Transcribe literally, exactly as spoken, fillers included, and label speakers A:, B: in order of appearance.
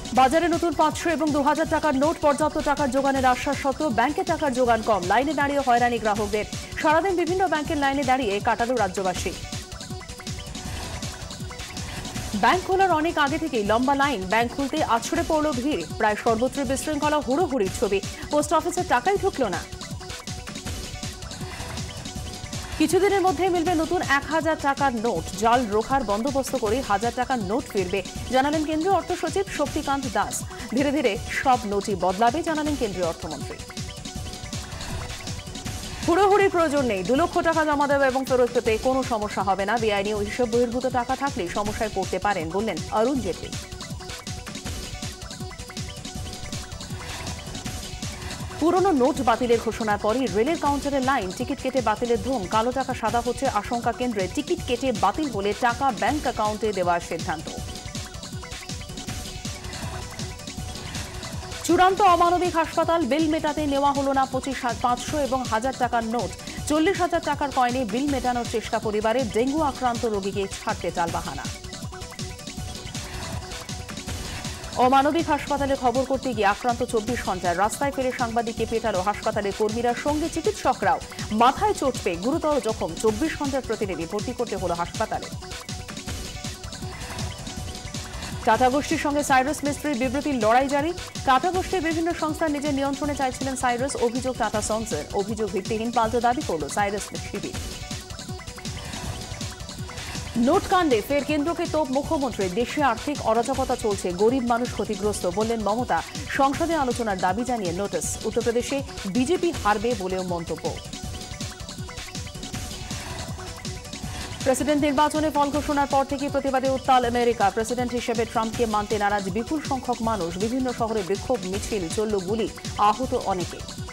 A: বাজারে নতুন পাঁচশো এবং দু হাজার টাকার নোট পর্যাপ্ত টাকার যোগানের আশ্বাস সত্ত্বেও ব্যাংকে টাকার যোগান কম, লাইনে দাঁড়িয়ে হয়রানি গ্রাহকদের। সারাদিন বিভিন্ন ব্যাংকের লাইনে দাঁড়িয়ে কাটালো রাজ্যবাসী। ব্যাংক খোলার অনেক আগে থেকেই লম্বা লাইন, ব্যাংক খুলতে আছড়ে পড়ল ভিড়। প্রায় সর্বত্র বিশৃঙ্খলা, হুড়োহুড়ির ছবি। পোস্ট অফিসে টাকাই ঢুকল না। কিছুদিনের মধ্যে মিলবে নতুন এক হাজার টাকার নোট। জাল রোখার বন্দোবস্ত করে হাজার টাকার নোট ফিরবে, জানালেন কেন্দ্রীয় অর্থ সচিব শক্তিকান্ত দাস। ধীরে ধীরে সব নোটই বদলাবে, জানালেন কেন্দ্রীয় অর্থমন্ত্রী। হুড়োহুড়ির প্রয়োজন নেই, দু লক্ষ টাকা জমা দেওয়া এবং ফেরত পেতে কোনো সমস্যা হবে না। বেআইনি ও হিসাব বহির্ভূত টাকা থাকলে সমস্যায় পড়তে পারেন, বললেন অরুণ জেটলি। পুরনো নোট বাতিলের ঘোষণার পরই রেলের কাউন্টারের লাইন, টিকিট কেটে বাতিলের ধুম। কালো টাকা সাদা হচ্ছে আশঙ্কা কেন্দ্রে। টিকিট কেটে বাতিল হলে টাকা ব্যাংক অ্যাকাউন্টে দেওয়ার সিদ্ধান্ত। চূড়ান্ত অমানবিক হাসপাতাল, বিল মেটাতে নেওয়া হলো না পঁচিশ পাঁচশো এবং হাজার টাকার নোট। চল্লিশ হাজার টাকার কয়েনে বিল মেটানোর চেষ্টা পরিবারে। ডেঙ্গু আক্রান্ত রোগীকে ছাড়তে টালবাহানা। অমানবিক হাসপাতালে খবর করতে গিয়ে আক্রান্ত চব্বিশ ঘন্টায় রাস্তায় ফেলে সাংবাদিককে পেটালো হাসপাতালের কর্মীরা, সঙ্গে চিকিৎসকরাও। মাথায় চোট পেয়ে গুরুতর জখম চব্বিশ ঘন্টার প্রতিনিধি, ভর্তি করতে হলো হাসপাতালে। টাটা গোষ্ঠীর সঙ্গে সাইরাস মিস্ত্রির বিবৃতির লড়াই জারি। টাটা গোষ্ঠীর বিভিন্ন সংস্থা নিজের নিয়ন্ত্রণে চাইছিলেন সাইরাস, অভিযোগ টাটা সন্সের। অভিযোগ ভিত্তিহীন, পাল্টা দাবি করল সাইরাস শিবির। নোট কাণ্ডে ফের কেন্দ্রকে তোপ মুখ্যমন্ত্রী। দেশে আর্থিক অরাজকতা চলছে, গরিব মানুষ ক্ষতিগ্রস্ত, বললেন মমতা। সংসদে আলোচনার দাবি জানিয়ে নোটিশ। উত্তরপ্রদেশে বিজেপি হারবে বলেও মন্তব্য। প্রেসিডেন্ট নির্বাচনে ফল ঘোষণার পর থেকে প্রতিবাদে উত্তাল আমেরিকা। প্রেসিডেন্ট হিসেবে ট্রাম্পকে মানতে নারাজ বিপুল সংখ্যক মানুষ। বিভিন্ন শহরে বিক্ষোভ মিছিল, চলল গুলি, আহত অনেকে।